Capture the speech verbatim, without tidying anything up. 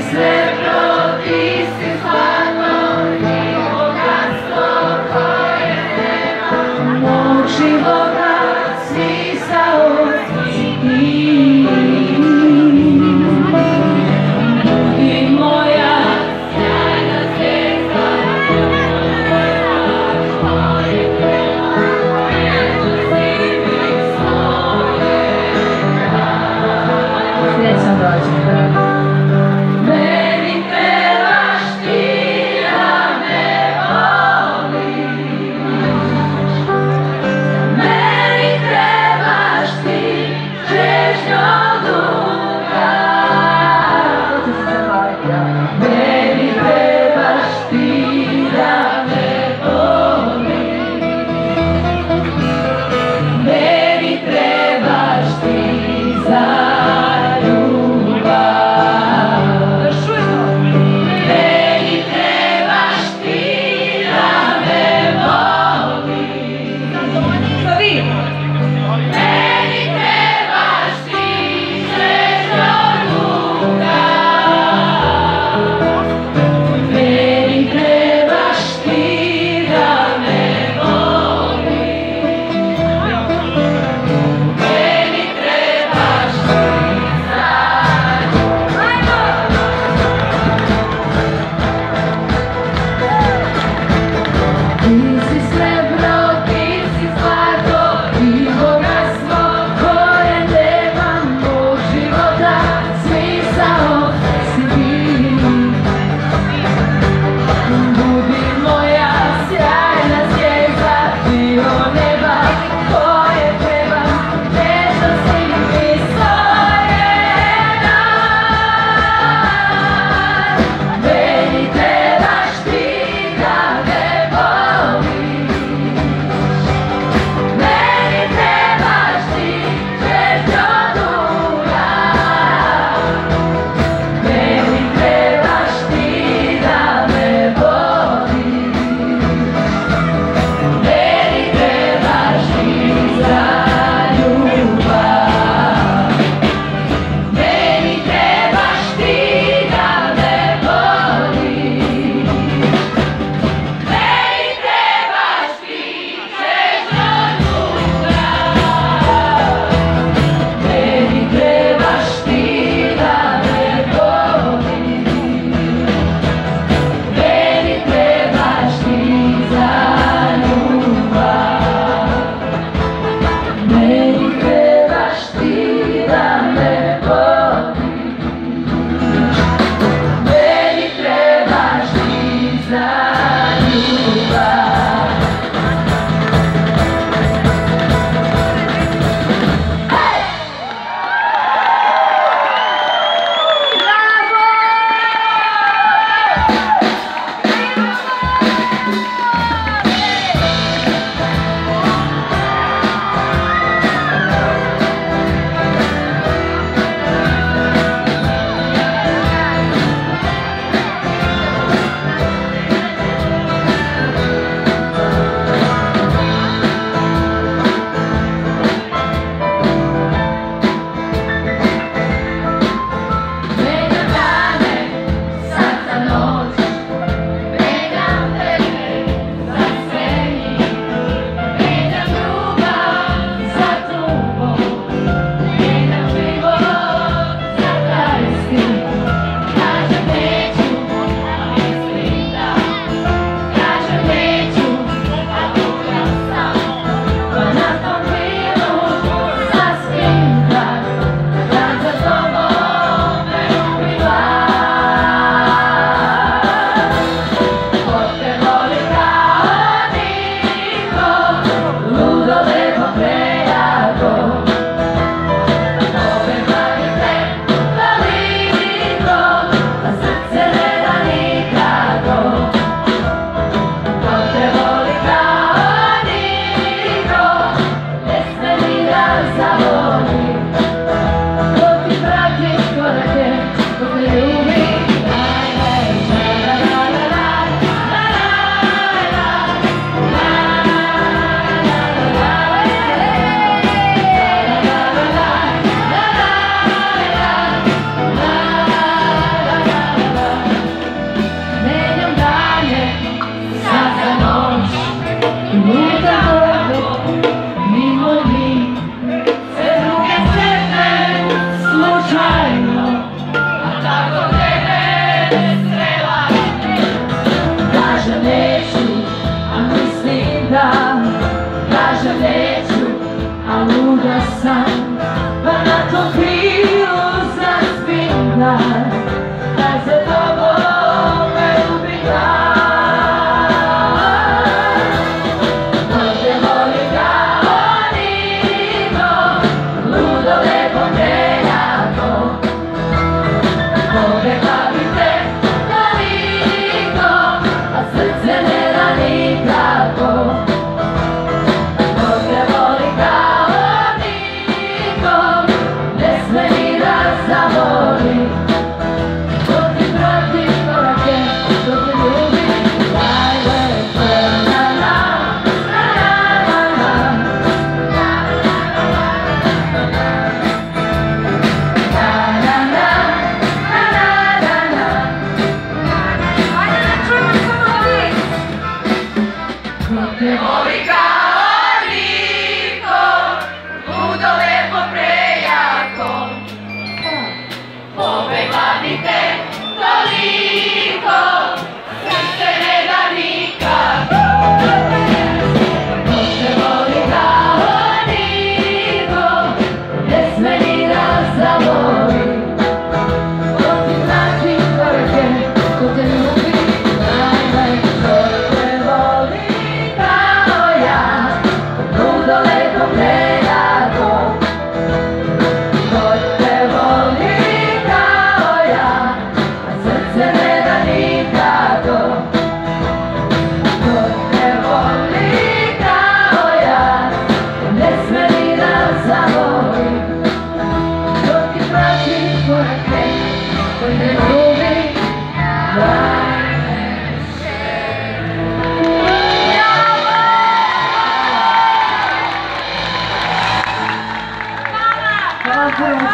Srećan dođe. mene srela. Kažem neću, a mislim da. Kažem neću, a luda sam. Pa na tom krilu zaspim da. Da se tobom me ljubim da. Ko te voli kao niko, ludo lepo prejako. Povekla bi te toliko, a srce ne da nikako. Ko te voli kao niko, ne sme ni da zavoli. Ko ti prati korake, ko te ljubi, najlepše. Na na, na na na na. Ko te voli kao niko, ludo lepo prejako. Povekla bi te toliko, srce ne da nikako. Ko te voli kao niko, ne sme ni da zavoli. Ko ti znači korake, ko te ljubi, najlepše. Ludo lepo prejako. Ko te voli kao ja, a srce ne da nikako. Ko te voli kao ja, ne sme ni da zavoli. Ko ti prati korake, ko te ljubi, najlepše.